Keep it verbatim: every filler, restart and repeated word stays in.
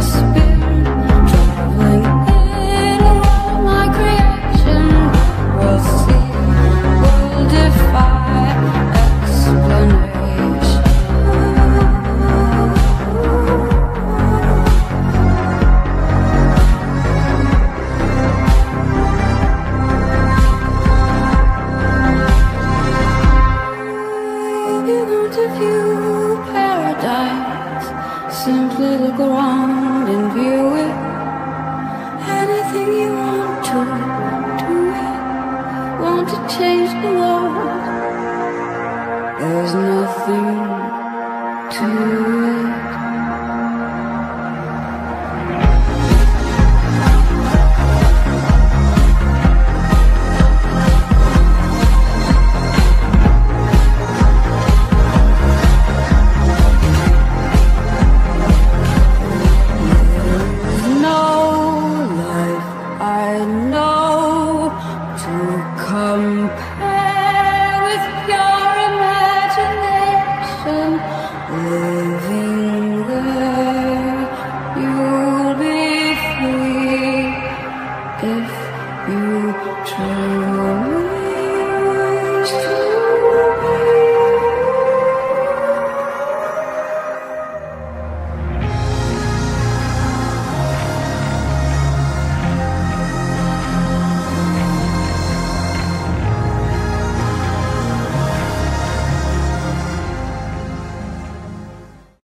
spirit, traveling in a world my creation. World see, world defy explanation. If you want to view paradise, simply look around and view it. Anything you want to, do it. Want to change the world, there's nothing